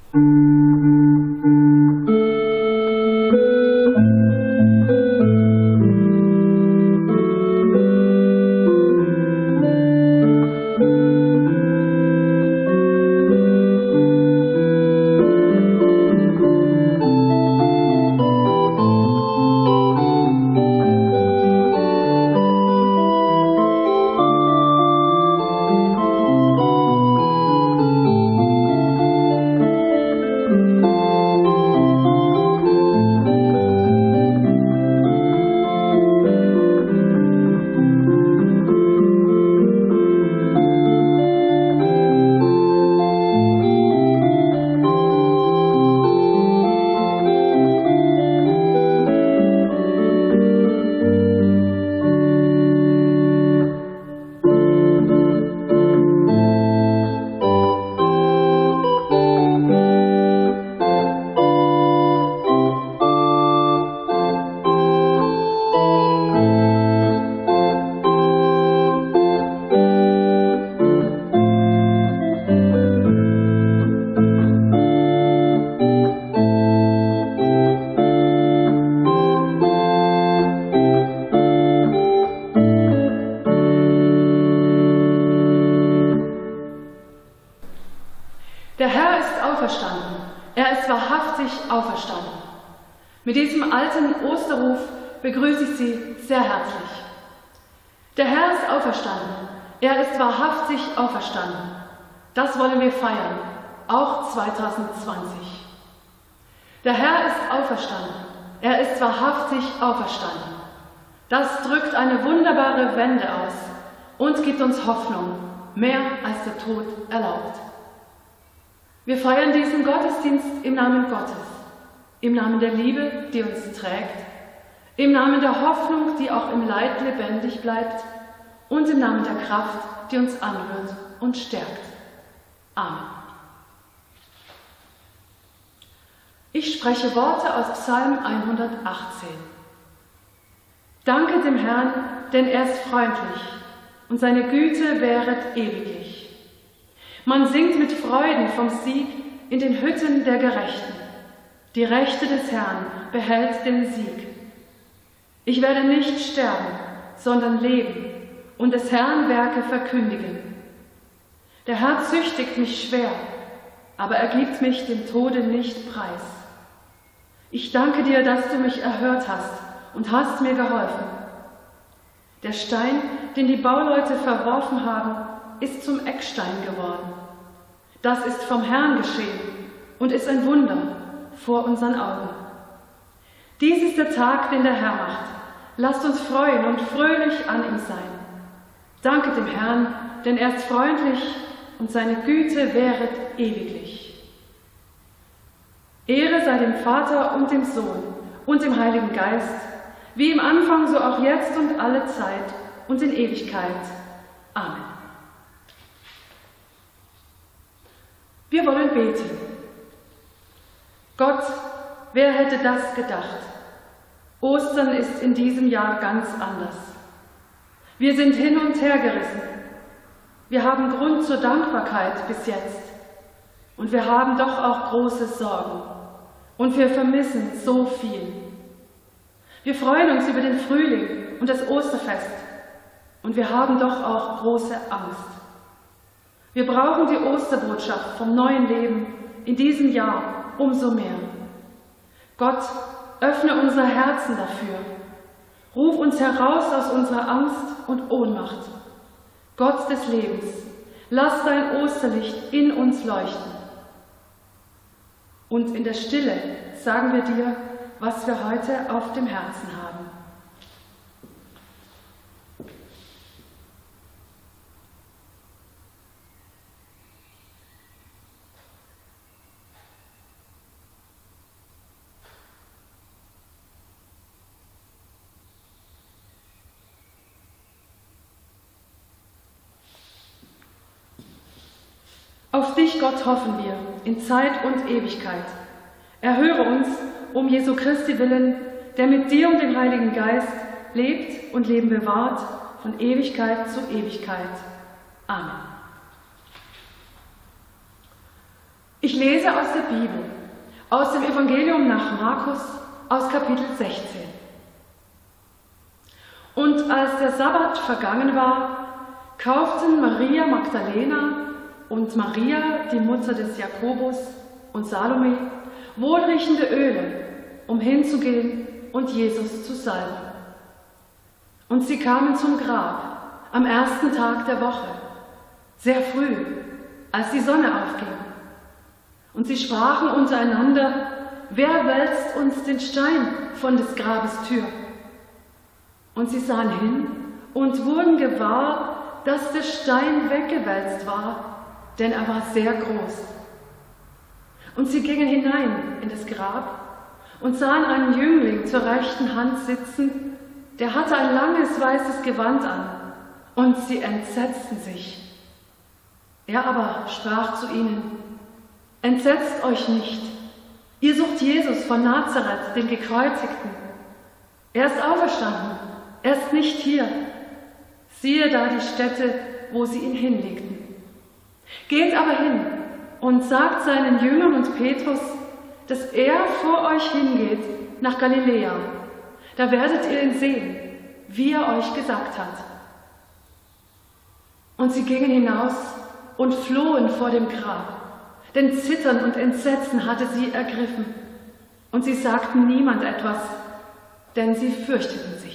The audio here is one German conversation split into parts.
Auferstanden. Mit diesem alten Osterruf begrüße ich Sie sehr herzlich. Der Herr ist auferstanden. Er ist wahrhaftig auferstanden. Das wollen wir feiern, auch 2020. Der Herr ist auferstanden. Er ist wahrhaftig auferstanden. Das drückt eine wunderbare Wende aus und gibt uns Hoffnung, mehr als der Tod erlaubt. Wir feiern diesen Gottesdienst im Namen Gottes, im Namen der Liebe, die uns trägt, im Namen der Hoffnung, die auch im Leid lebendig bleibt und im Namen der Kraft, die uns anrührt und stärkt. Amen. Ich spreche Worte aus Psalm 118. Danke dem Herrn, denn er ist freundlich und seine Güte währet ewiglich. Man singt mit Freuden vom Sieg in den Hütten der Gerechten. Die Rechte des Herrn behält den Sieg. Ich werde nicht sterben, sondern leben und des Herrn Werke verkündigen. Der Herr züchtigt mich schwer, aber er gibt mich dem Tode nicht preis. Ich danke dir, dass du mich erhört hast und hast mir geholfen. Der Stein, den die Bauleute verworfen haben, ist zum Eckstein geworden. Das ist vom Herrn geschehen und ist ein Wunder vor unseren Augen. Dies ist der Tag, den der Herr macht. Lasst uns freuen und fröhlich an ihm sein. Danke dem Herrn, denn er ist freundlich und seine Güte währet ewiglich. Ehre sei dem Vater und dem Sohn und dem Heiligen Geist, wie im Anfang, so auch jetzt und alle Zeit und in Ewigkeit. Amen. Wir wollen beten. Gott, wer hätte das gedacht? Ostern ist in diesem Jahr ganz anders. Wir sind hin und her gerissen. Wir haben Grund zur Dankbarkeit bis jetzt. Und wir haben doch auch große Sorgen. Und wir vermissen so viel. Wir freuen uns über den Frühling und das Osterfest. Und wir haben doch auch große Angst. Wir brauchen die Osterbotschaft vom neuen Leben in diesem Jahr umso mehr. Gott, öffne unsere Herzen dafür. Ruf uns heraus aus unserer Angst und Ohnmacht. Gott des Lebens, lass dein Osterlicht in uns leuchten. Und in der Stille sagen wir dir, was wir heute auf dem Herzen haben. Auf dich, Gott, hoffen wir, in Zeit und Ewigkeit. Erhöre uns, um Jesu Christi willen, der mit dir und dem Heiligen Geist lebt und Leben bewahrt, von Ewigkeit zu Ewigkeit. Amen. Ich lese aus der Bibel, aus dem Evangelium nach Markus, aus Kapitel 16. Und als der Sabbat vergangen war, kauften Maria Magdalena und Maria, die Mutter des Jakobus, und Salome wohlriechende Öle, um hinzugehen und Jesus zu salben. Und sie kamen zum Grab am ersten Tag der Woche, sehr früh, als die Sonne aufging. Und sie sprachen untereinander: Wer wälzt uns den Stein von des Grabes Tür? Und sie sahen hin und wurden gewahr, dass der Stein weggewälzt war, denn er war sehr groß. Und sie gingen hinein in das Grab und sahen einen Jüngling zur rechten Hand sitzen, der hatte ein langes weißes Gewand an, und sie entsetzten sich. Er aber sprach zu ihnen: Entsetzt euch nicht, ihr sucht Jesus von Nazareth, den Gekreuzigten. Er ist auferstanden, er ist nicht hier. Siehe da die Stätte, wo sie ihn hinlegten. Geht aber hin und sagt seinen Jüngern und Petrus, dass er vor euch hingeht nach Galiläa. Da werdet ihr ihn sehen, wie er euch gesagt hat. Und sie gingen hinaus und flohen vor dem Grab, denn Zittern und Entsetzen hatte sie ergriffen. Und sie sagten niemand etwas, denn sie fürchteten sich.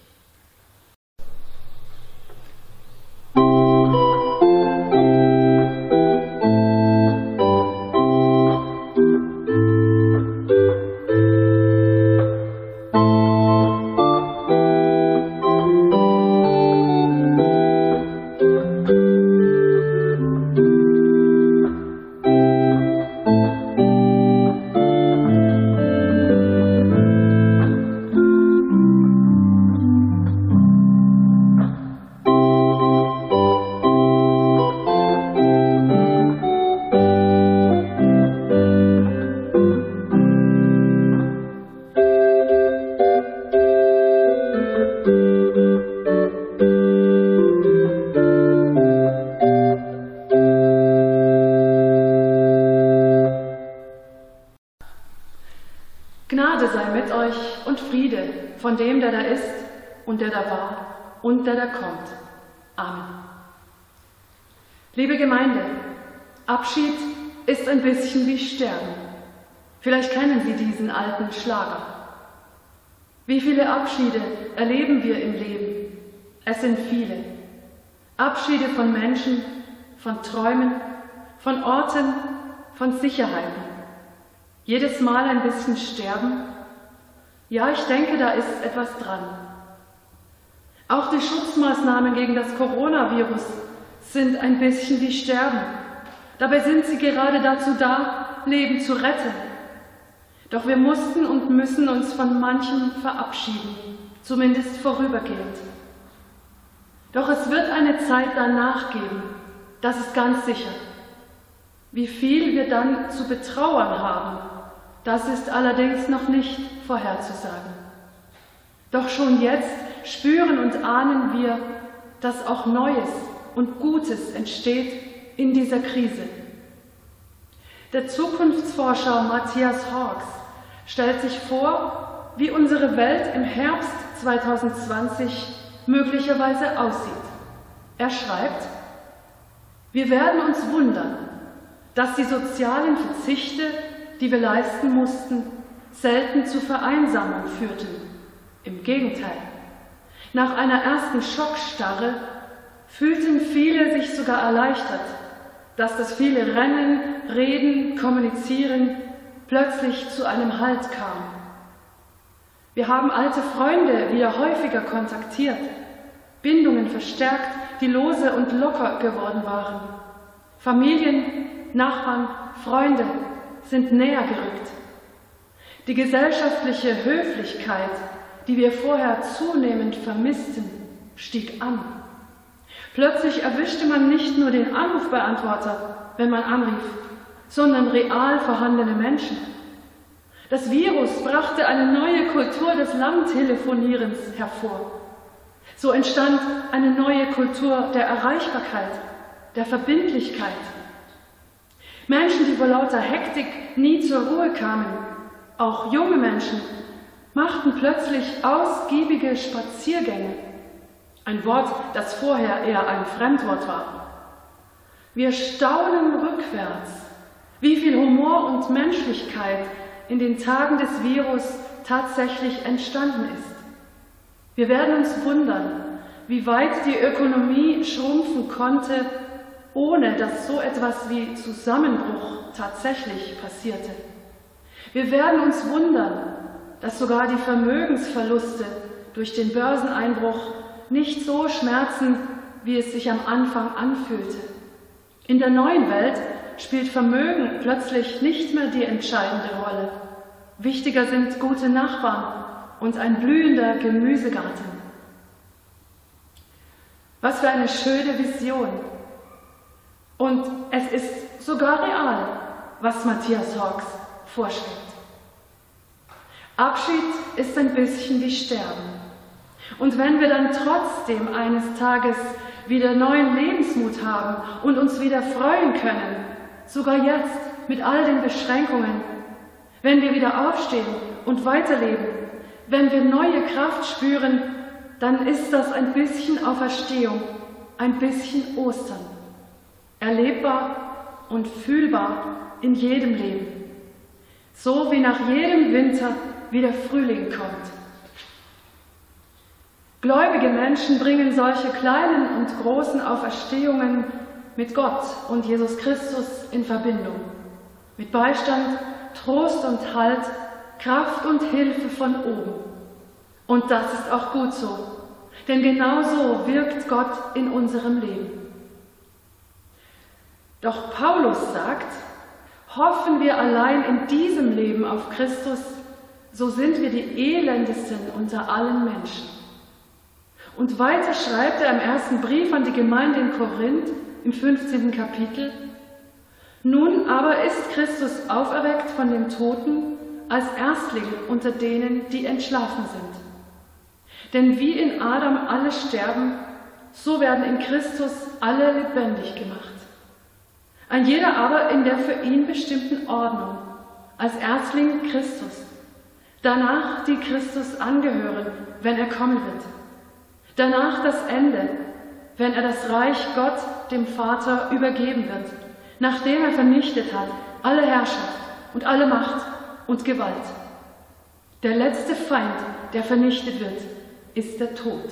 Gnade sei mit euch und Friede von dem, der da ist und der da war und der da kommt. Amen. Liebe Gemeinde, Abschied ist ein bisschen wie Sterben. Vielleicht kennen Sie diesen alten Schlager. Wie viele Abschiede erleben wir im Leben? Es sind viele. Abschiede von Menschen, von Träumen, von Orten, von Sicherheiten. Jedes Mal ein bisschen sterben? Ja, ich denke, da ist etwas dran. Auch die Schutzmaßnahmen gegen das Coronavirus sind ein bisschen wie Sterben. Dabei sind sie gerade dazu da, Leben zu retten. Doch wir mussten und müssen uns von manchen verabschieden, zumindest vorübergehend. Doch es wird eine Zeit danach geben, das ist ganz sicher. Wie viel wir dann zu betrauern haben, das ist allerdings noch nicht vorherzusagen. Doch schon jetzt spüren und ahnen wir, dass auch Neues und Gutes entsteht in dieser Krise. Der Zukunftsforscher Matthias Hawkes stellt sich vor, wie unsere Welt im Herbst 2020 möglicherweise aussieht. Er schreibt: Wir werden uns wundern, dass die sozialen Verzichte, die wir leisten mussten, selten zu Vereinsamung führten. Im Gegenteil. Nach einer ersten Schockstarre fühlten viele sich sogar erleichtert, dass das viele Rennen, Reden, Kommunizieren plötzlich zu einem Halt kam. Wir haben alte Freunde wieder häufiger kontaktiert, Bindungen verstärkt, die lose und locker geworden waren. Familien, Nachbarn, Freunde sind näher gerückt. Die gesellschaftliche Höflichkeit, die wir vorher zunehmend vermissten, stieg an. Plötzlich erwischte man nicht nur den Anrufbeantworter, wenn man anrief, sondern real vorhandene Menschen. Das Virus brachte eine neue Kultur des Langtelefonierens hervor. So entstand eine neue Kultur der Erreichbarkeit, der Verbindlichkeit. Menschen, die vor lauter Hektik nie zur Ruhe kamen, auch junge Menschen, machten plötzlich ausgiebige Spaziergänge. Ein Wort, das vorher eher ein Fremdwort war. Wir staunen rückwärts, wie viel Humor und Menschlichkeit in den Tagen des Virus tatsächlich entstanden ist. Wir werden uns wundern, wie weit die Ökonomie schrumpfen konnte, ohne dass so etwas wie Zusammenbruch tatsächlich passierte. Wir werden uns wundern, dass sogar die Vermögensverluste durch den Börseneinbruch nicht so schmerzen, wie es sich am Anfang anfühlte. In der neuen Welt spielt Vermögen plötzlich nicht mehr die entscheidende Rolle. Wichtiger sind gute Nachbarn und ein blühender Gemüsegarten. Was für eine schöne Vision! Und es ist sogar real, was Matthias Hawkes vorschlägt. Abschied ist ein bisschen wie Sterben. Und wenn wir dann trotzdem eines Tages wieder neuen Lebensmut haben und uns wieder freuen können, sogar jetzt mit all den Beschränkungen, wenn wir wieder aufstehen und weiterleben, wenn wir neue Kraft spüren, dann ist das ein bisschen Auferstehung, ein bisschen Ostern. Erlebbar und fühlbar in jedem Leben. So wie nach jedem Winter wieder Frühling kommt. Gläubige Menschen bringen solche kleinen und großen Auferstehungen mit Gott und Jesus Christus in Verbindung. Mit Beistand, Trost und Halt, Kraft und Hilfe von oben. Und das ist auch gut so, denn genau so wirkt Gott in unserem Leben. Doch Paulus sagt, hoffen wir allein in diesem Leben auf Christus, so sind wir die elendesten unter allen Menschen. Und weiter schreibt er im ersten Brief an die Gemeinde in Korinth, im 15. Kapitel, nun aber ist Christus auferweckt von den Toten als Erstling unter denen, die entschlafen sind. Denn wie in Adam alle sterben, so werden in Christus alle lebendig gemacht. Ein jeder aber in der für ihn bestimmten Ordnung, als Erstling Christus, danach die Christus angehören, wenn er kommen wird. Danach das Ende, wenn er das Reich Gott, dem Vater, übergeben wird, nachdem er vernichtet hat alle Herrschaft und alle Macht und Gewalt. Der letzte Feind, der vernichtet wird, ist der Tod.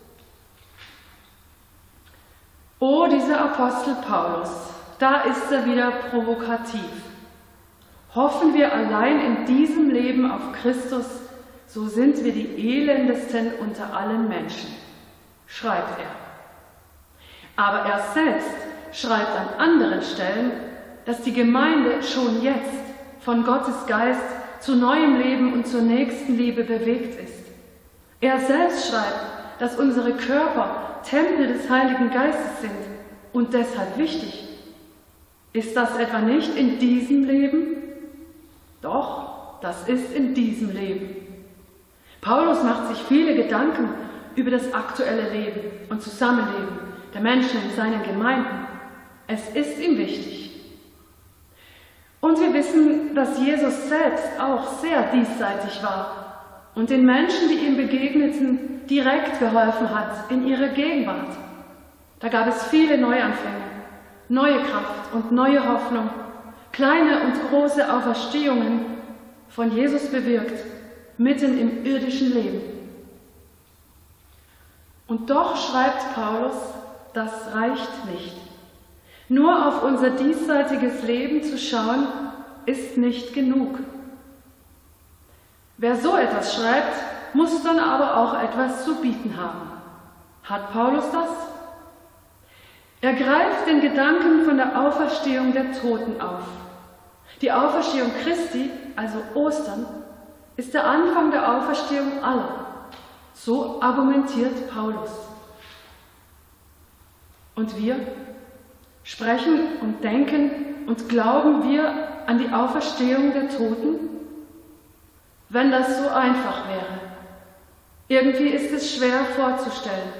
O, dieser Apostel Paulus, da ist er wieder provokativ. Hoffen wir allein in diesem Leben auf Christus, so sind wir die elendesten unter allen Menschen, schreibt er. Aber er selbst schreibt an anderen Stellen, dass die Gemeinde schon jetzt von Gottes Geist zu neuem Leben und zur Nächstenliebe bewegt ist. Er selbst schreibt, dass unsere Körper Tempel des Heiligen Geistes sind und deshalb wichtig. Ist das etwa nicht in diesem Leben? Doch, das ist in diesem Leben. Paulus macht sich viele Gedanken über das aktuelle Leben und Zusammenleben der Menschen in seinen Gemeinden. Es ist ihm wichtig. Und wir wissen, dass Jesus selbst auch sehr diesseitig war und den Menschen, die ihm begegneten, direkt geholfen hat in ihrer Gegenwart. Da gab es viele Neuanfänge, neue Kraft und neue Hoffnung, kleine und große Auferstehungen von Jesus bewirkt, mitten im irdischen Leben. Und doch schreibt Paulus, das reicht nicht. Nur auf unser diesseitiges Leben zu schauen, ist nicht genug. Wer so etwas schreibt, muss dann aber auch etwas zu bieten haben. Hat Paulus das? Er greift den Gedanken von der Auferstehung der Toten auf. Die Auferstehung Christi, also Ostern, ist der Anfang der Auferstehung aller. So argumentiert Paulus. Und wir? Sprechen und denken und glauben wir an die Auferstehung der Toten? Wenn das so einfach wäre. Irgendwie ist es schwer vorzustellen.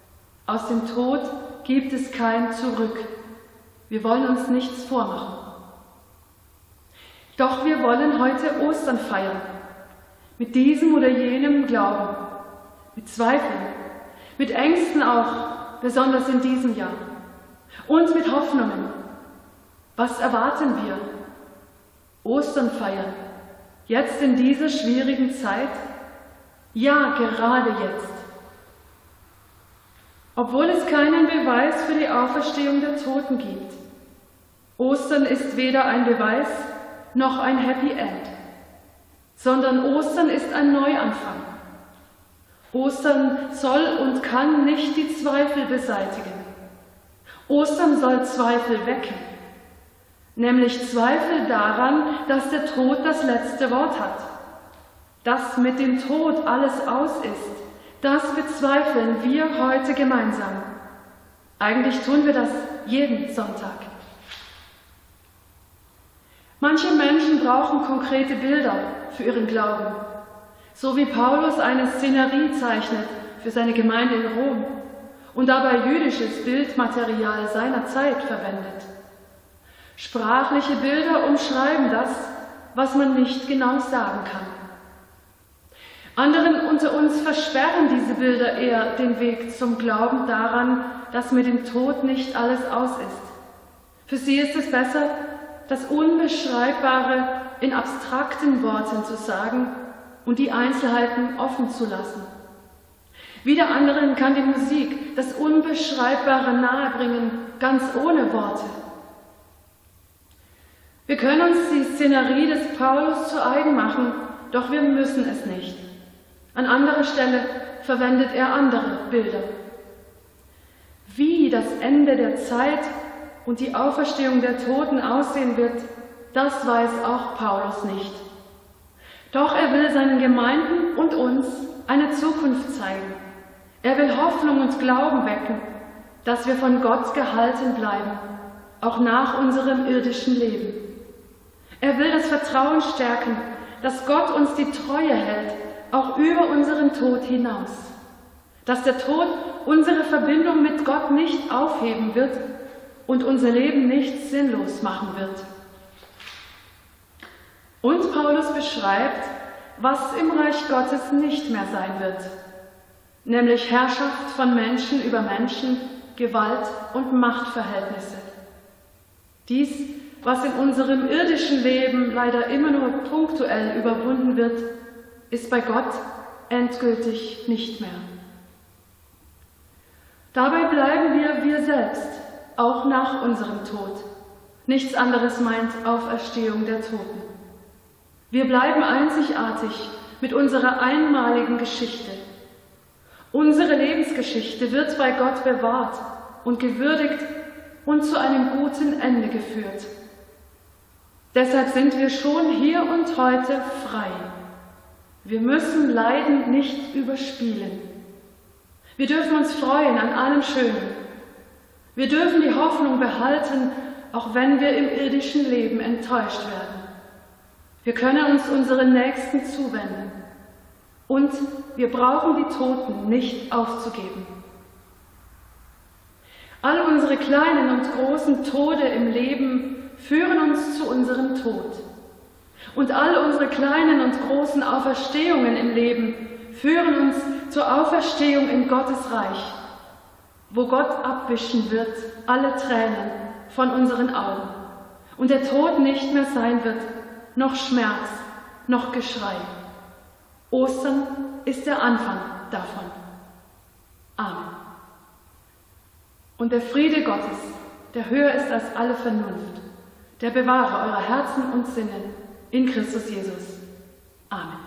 Aus dem Tod gibt es kein Zurück. Wir wollen uns nichts vormachen. Doch wir wollen heute Ostern feiern, mit diesem oder jenem Glauben, mit Zweifeln, mit Ängsten auch, besonders in diesem Jahr, und mit Hoffnungen. Was erwarten wir? Ostern feiern, jetzt in dieser schwierigen Zeit? Ja, gerade jetzt. Obwohl es keinen Beweis für die Auferstehung der Toten gibt. Ostern ist weder ein Beweis noch ein Happy End, sondern Ostern ist ein Neuanfang. Ostern soll und kann nicht die Zweifel beseitigen. Ostern soll Zweifel wecken, nämlich Zweifel daran, dass der Tod das letzte Wort hat. Dass mit dem Tod alles aus ist, das bezweifeln wir heute gemeinsam. Eigentlich tun wir das jeden Sonntag. Manche Menschen brauchen konkrete Bilder für ihren Glauben, so wie Paulus eine Szenerie zeichnet für seine Gemeinde in Rom und dabei jüdisches Bildmaterial seiner Zeit verwendet. Sprachliche Bilder umschreiben das, was man nicht genau sagen kann. Anderen unter uns versperren diese Bilder eher den Weg zum Glauben daran, dass mit dem Tod nicht alles aus ist. Für sie ist es besser, das Unbeschreibbare in abstrakten Worten zu sagen und die Einzelheiten offen zu lassen. Wieder anderen kann die Musik das Unbeschreibbare nahebringen, ganz ohne Worte. Wir können uns die Szenerie des Paulus zu eigen machen, doch wir müssen es nicht. An anderer Stelle verwendet er andere Bilder. Wie das Ende der Zeit und die Auferstehung der Toten aussehen wird, das weiß auch Paulus nicht. Doch er will seinen Gemeinden und uns eine Zukunft zeigen. Er will Hoffnung und Glauben wecken, dass wir von Gott gehalten bleiben, auch nach unserem irdischen Leben. Er will das Vertrauen stärken, dass Gott uns die Treue hält, auch über unseren Tod hinaus. Dass der Tod unsere Verbindung mit Gott nicht aufheben wird und unser Leben nicht sinnlos machen wird. Und Paulus beschreibt, was im Reich Gottes nicht mehr sein wird, nämlich Herrschaft von Menschen über Menschen, Gewalt und Machtverhältnisse. Dies, was in unserem irdischen Leben leider immer nur punktuell überwunden wird, ist bei Gott endgültig nicht mehr. Dabei bleiben wir selbst, auch nach unserem Tod. Nichts anderes meint Auferstehung der Toten. Wir bleiben einzigartig mit unserer einmaligen Geschichte. Unsere Lebensgeschichte wird bei Gott bewahrt und gewürdigt und zu einem guten Ende geführt. Deshalb sind wir schon hier und heute frei. Wir müssen Leiden nicht überspielen. Wir dürfen uns freuen an allem Schönen. Wir dürfen die Hoffnung behalten, auch wenn wir im irdischen Leben enttäuscht werden. Wir können uns unseren Nächsten zuwenden. Und wir brauchen die Toten nicht aufzugeben. All unsere kleinen und großen Tode im Leben führen uns zu unserem Tod. Und all unsere kleinen und großen Auferstehungen im Leben führen uns zur Auferstehung in Gottes Reich, wo Gott abwischen wird alle Tränen von unseren Augen und der Tod nicht mehr sein wird, noch Schmerz, noch Geschrei. Ostern ist der Anfang davon. Amen. Und der Friede Gottes, der höher ist als alle Vernunft, der bewahre eure Herzen und Sinne in Christus Jesus. Amen.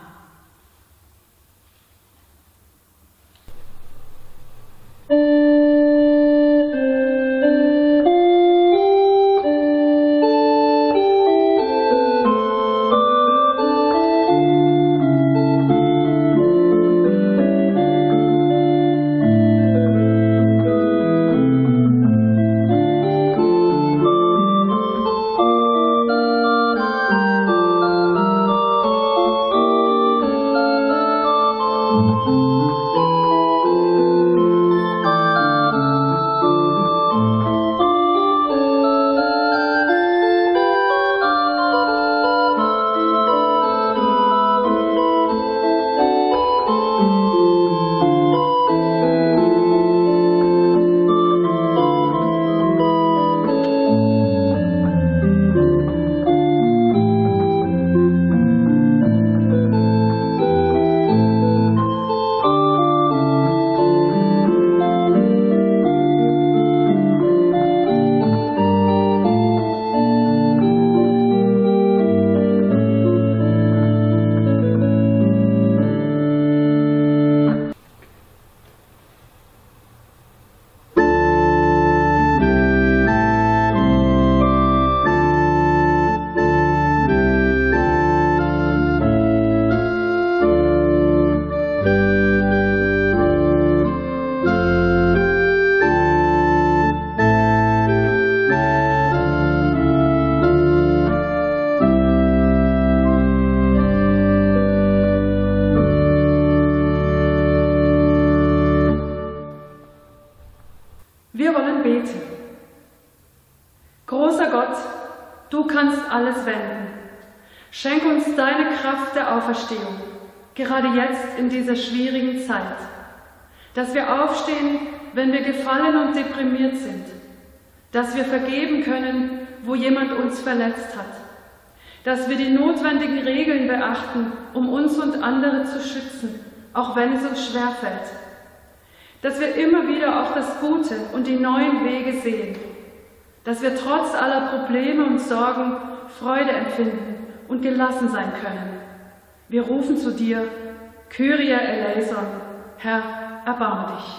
du kannst alles wenden. Schenk uns deine Kraft der Auferstehung, gerade jetzt in dieser schwierigen Zeit, dass wir aufstehen, wenn wir gefallen und deprimiert sind, dass wir vergeben können, wo jemand uns verletzt hat, dass wir die notwendigen Regeln beachten, um uns und andere zu schützen, auch wenn es uns schwerfällt, dass wir immer wieder auch das Gute und die neuen Wege sehen, dass wir trotz aller Probleme und Sorgen Freude empfinden und gelassen sein können. Wir rufen zu dir, Kyrie eleison, Herr, erbarme dich.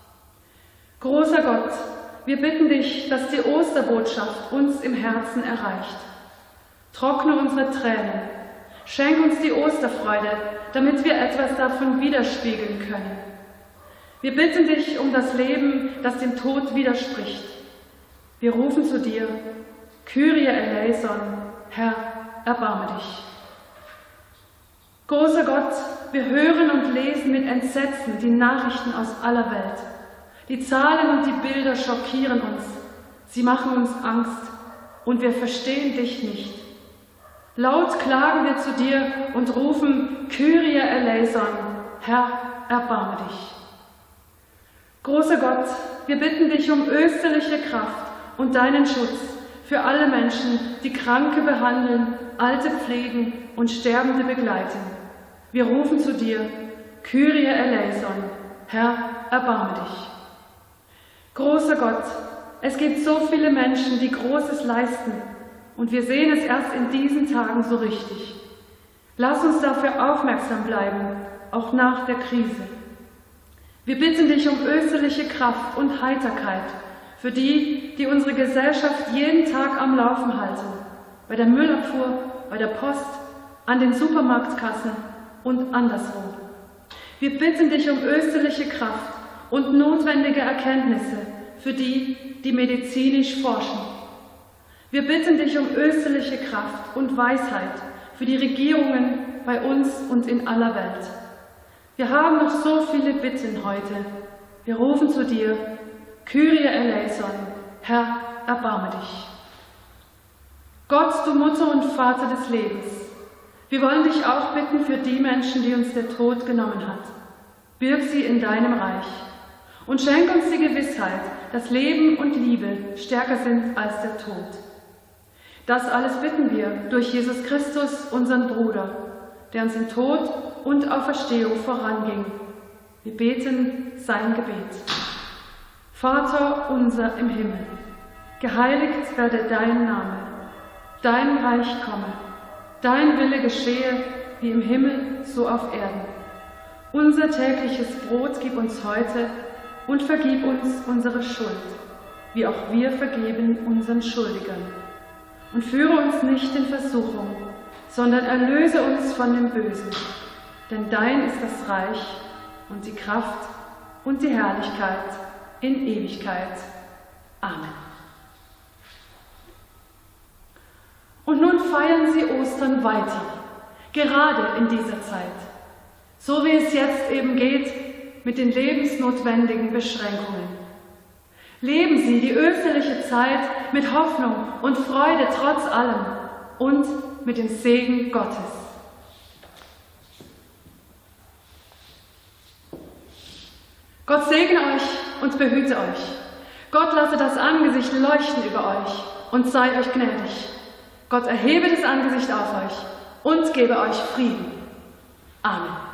Großer Gott, wir bitten dich, dass die Osterbotschaft uns im Herzen erreicht. Trockne unsere Tränen, schenk uns die Osterfreude, damit wir etwas davon widerspiegeln können. Wir bitten dich um das Leben, das dem Tod widerspricht. Wir rufen zu dir, Kyrie eleison, Herr, erbarme dich. Großer Gott, wir hören und lesen mit Entsetzen die Nachrichten aus aller Welt. Die Zahlen und die Bilder schockieren uns, sie machen uns Angst und wir verstehen dich nicht. Laut klagen wir zu dir und rufen, Kyrie eleison, Herr, erbarme dich. Großer Gott, wir bitten dich um österliche Kraft und deinen Schutz für alle Menschen, die Kranke behandeln, Alte pflegen und Sterbende begleiten. Wir rufen zu dir, Kyrie eleison, Herr, erbarme dich. Großer Gott, es gibt so viele Menschen, die Großes leisten, und wir sehen es erst in diesen Tagen so richtig. Lass uns dafür aufmerksam bleiben, auch nach der Krise. Wir bitten dich um österliche Kraft und Heiterkeit für die, die unsere Gesellschaft jeden Tag am Laufen halten, bei der Müllabfuhr, bei der Post, an den Supermarktkassen und anderswo. Wir bitten dich um österliche Kraft und notwendige Erkenntnisse für die, die medizinisch forschen. Wir bitten dich um österliche Kraft und Weisheit für die Regierungen bei uns und in aller Welt. Wir haben noch so viele Bitten heute. Wir rufen zu dir, Kyrie eleison, Herr, erbarme dich. Gott, du Mutter und Vater des Lebens, wir wollen dich auch bitten für die Menschen, die uns der Tod genommen hat. Birg sie in deinem Reich und schenk uns die Gewissheit, dass Leben und Liebe stärker sind als der Tod. Das alles bitten wir durch Jesus Christus, unseren Bruder, der uns in Tod und Auferstehung voranging. Wir beten sein Gebet. Vater unser im Himmel, geheiligt werde dein Name, dein Reich komme, dein Wille geschehe, wie im Himmel, so auf Erden. Unser tägliches Brot gib uns heute und vergib uns unsere Schuld, wie auch wir vergeben unseren Schuldigern. Und führe uns nicht in Versuchung, sondern erlöse uns von dem Bösen. Denn dein ist das Reich und die Kraft und die Herrlichkeit in Ewigkeit. Amen. Und nun feiern Sie Ostern weiter, gerade in dieser Zeit, so wie es jetzt eben geht mit den lebensnotwendigen Beschränkungen. Leben Sie die österliche Zeit mit Hoffnung und Freude trotz allem und mit dem Segen Gottes. Gott segne euch und behüte euch. Gott lasse das Angesicht leuchten über euch und sei euch gnädig. Gott erhebe das Angesicht auf euch und gebe euch Frieden. Amen.